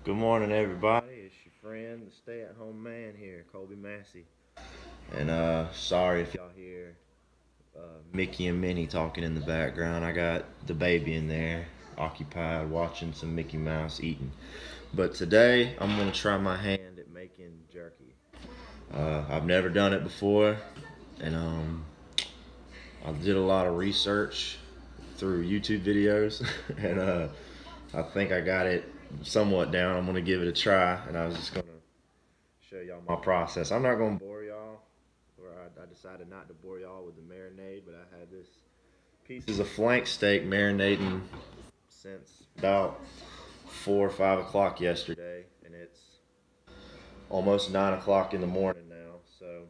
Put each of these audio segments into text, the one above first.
Good morning, everybody. It's your friend, the stay-at-home man here, Colby Massey. And sorry if y'all hear Mickey and Minnie talking in the background. I got the baby in there, occupied watching some Mickey Mouse eating. But today, I'm gonna try my hand at making jerky. I've never done it before, and I did a lot of research through YouTube videos, and I think I got it somewhat down. I'm gonna give it a try, and I was just gonna show y'all my process. I'm not gonna bore y'all, or I decided not to bore y'all with the marinade, but I had this pieces of flank steak marinating since about 4 or 5 o'clock yesterday, and it's almost 9 o'clock in the morning now. So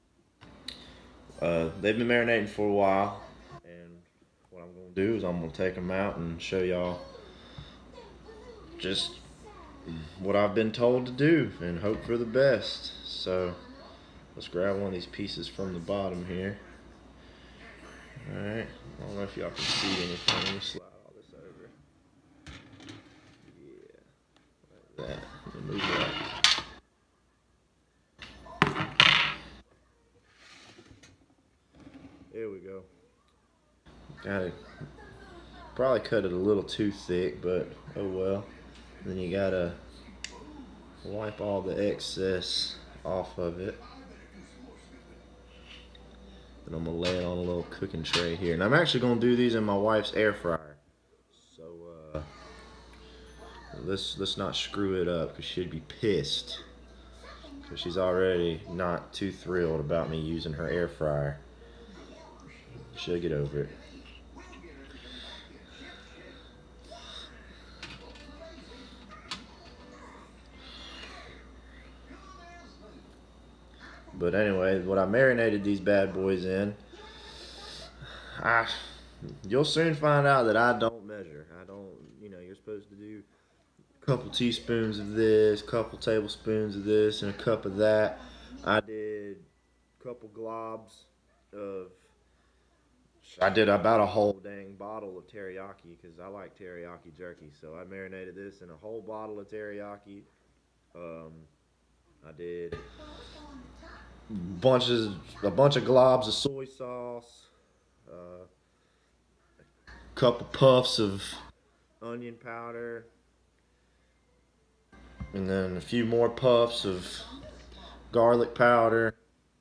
they've been marinating for a while, and what I'm gonna do is I'm gonna take them out and show y'all just what I've been told to do and hope for the best. So let's grab one of these pieces from the bottom here. Alright, I don't know if y'all can see anything. Let me slide all this over. Yeah, like that. Let me move that. There we go. Got it. Probably cut it a little too thick, but oh well. Then you gotta wipe all the excess off of it. Then I'm gonna lay it on a little cooking tray here. And I'm actually gonna do these in my wife's air fryer. So let's not screw it up, because she'd be pissed. Because she's already not too thrilled about me using her air fryer. She'll get over it. But anyway, what I marinated these bad boys in, you'll soon find out that I don't measure. I don't, you're supposed to do a couple teaspoons of this, couple tablespoons of this, and a cup of that. I did a couple globs of, I did about a whole dang bottle of teriyaki, because I like teriyaki jerky. So I marinated this in a whole bottle of teriyaki. I did a bunch of globs of soy sauce, a couple puffs of onion powder, and then a few more puffs of garlic powder,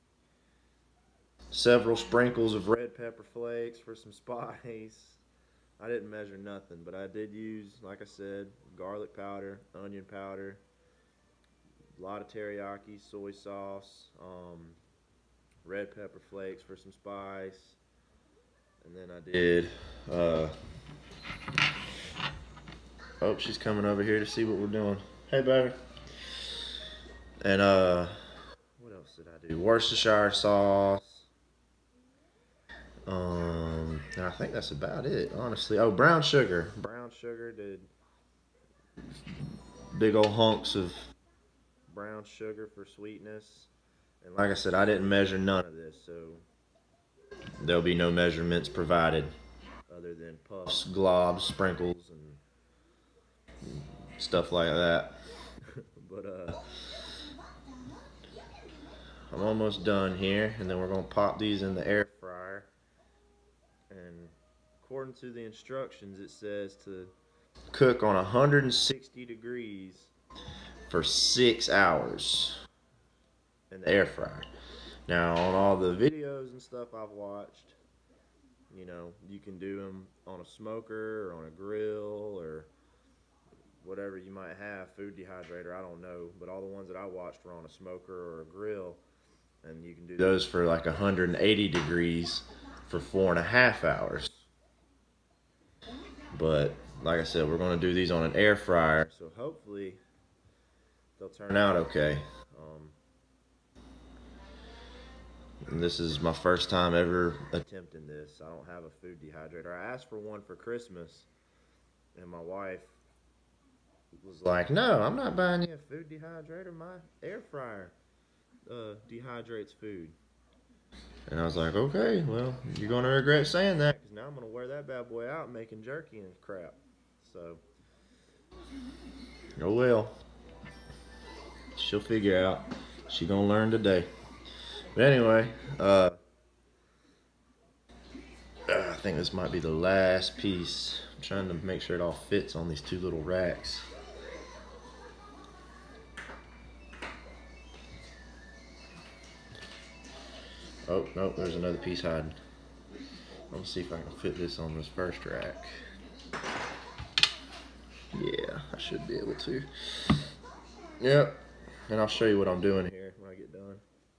several sprinkles of red pepper flakes for some spice. I didn't measure nothing, but I did use, like I said, garlic powder, onion powder, a lot of teriyaki, soy sauce, red pepper flakes for some spice, and then I did, oh, she's coming over here to see what we're doing. Hey, baby. And, what else did I do? Worcestershire sauce. And I think that's about it, honestly. Oh, brown sugar. Brown sugar, did big old hunks of brown sugar for sweetness. And like I said, I didn't measure none of this, so there'll be no measurements provided other than puffs, globs, sprinkles, and stuff like that. But I'm almost done here, and then we're gonna pop these in the air fryer. And according to the instructions, it says to cook on 160 degrees for 6 hours in the air fryer. Now, on all the videos and stuff I've watched, you can do them on a smoker or on a grill or whatever you might have, food dehydrator, I don't know. But all the ones that I watched were on a smoker or a grill, and you can do those for like 180 degrees for 4.5 hours. But like I said, we're going to do these on an air fryer, so hopefully they'll turn out okay. And this is my first time ever attempting this. I don't have a food dehydrator. I asked for one for Christmas, and my wife was like, "No, I'm not buying you a food dehydrator. My air fryer dehydrates food." And I was like, "Okay, well, you're gonna regret saying that, because now I'm gonna wear that bad boy out making jerky and crap." So Oh well. She'll figure out. She gonna learn today. But anyway, I think this might be the last piece. I'm trying to make sure it all fits on these two little racks. Oh, nope, there's another piece hiding. Let's see if I can fit this on this first rack. Yeah, I should be able to. Yep, and I'll show you what I'm doing here when I get done.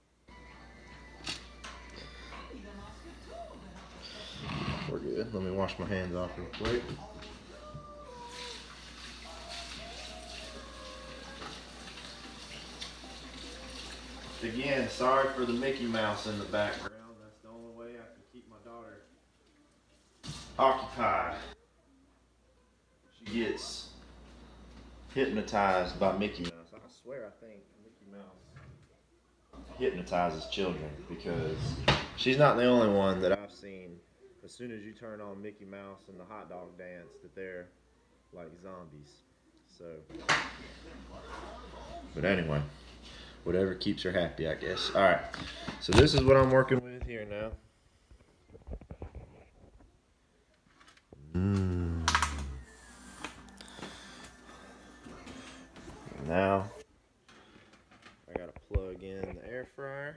We're good. Let me wash my hands off real quick. Again, sorry for the Mickey Mouse in the background. That's the only way I can keep my daughter occupied. She gets hypnotized by Mickey Mouse. I swear I think Mickey Mouse hypnotizes children because she's not the only one that I've seen. As soon as you turn on Mickey Mouse and the hot dog dance, that they're like zombies. So, but anyway. Whatever keeps her happy, I guess. Alright, so this is what I'm working with here now. Now, I gotta plug in the air fryer.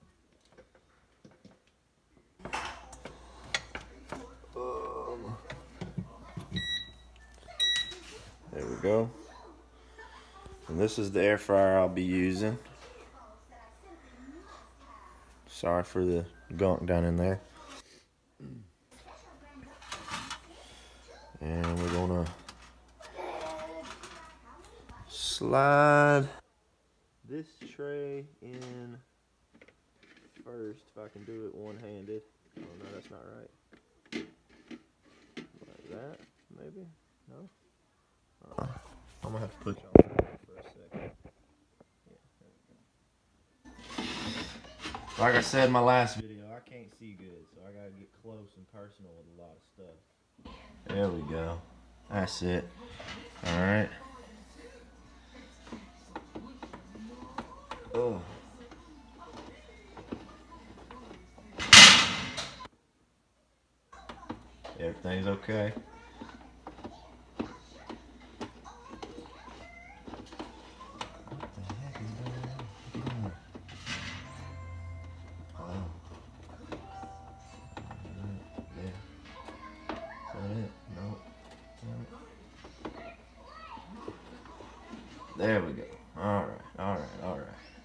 There we go. And this is the air fryer I'll be using. Sorry for the gunk down in there. And we're gonna slide this tray in first, if I can do it one-handed. Oh no, that's not right. Like that, maybe? No? I'm gonna have to put y'all on for a second. Like I said in my last video, I can't see good, so I gotta get close and personal with a lot of stuff. There we go. That's it. Alright. Oh. Everything's okay. There we go. Alright, alright, alright.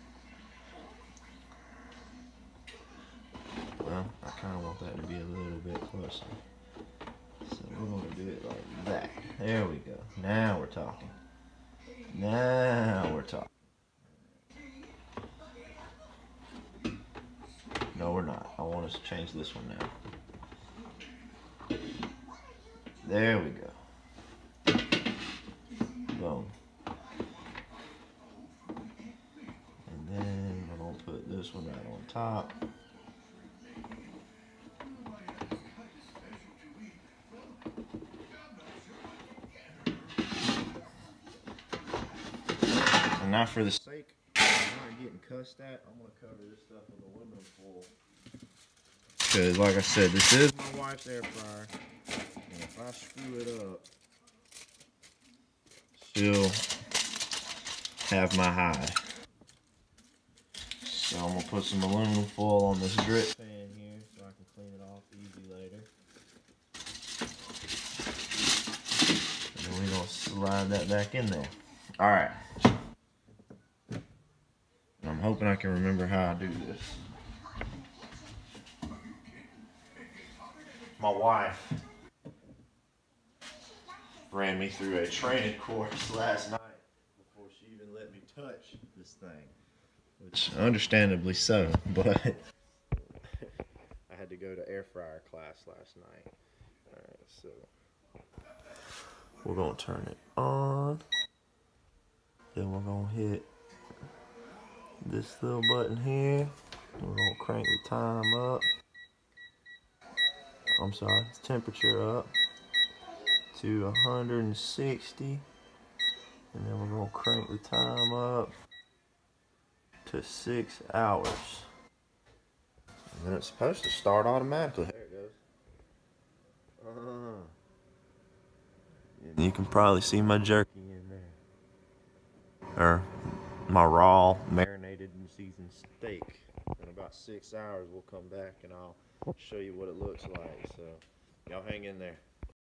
Well, I kind of want that to be a little bit closer. So we're going to do it like that. There we go. Now we're talking. Now we're talking. No, we're not. I want us to change this one now. There we go. Boom. And then we're going to put this one right on top. And now for the sake of not getting cussed at, I'm going to cover this stuff with aluminum foil. Because like I said, this is my wife's air fryer. And if I screw it up, she'll have my hide. So I'm going to put some aluminum foil on this drip pan here so I can clean it off easy later. And then we're going to slide that back in there. Alright. I'm hoping I can remember how I do this. My wife ran me through a training course last night before she even let me touch this thing. Which, understandably so, but I had to go to air fryer class last night. Alright, so we're going to turn it on. Then we're going to hit this little button here. We're going to crank the time up. I'm sorry, temperature up to 160. And then we're gonna crank the time up to 6 hours. And then it's supposed to start automatically. There it goes. And you can probably see my jerky in there. Or my raw, marinated and seasoned steak. In about 6 hours, we'll come back and I'll show you what it looks like. So, y'all hang in there.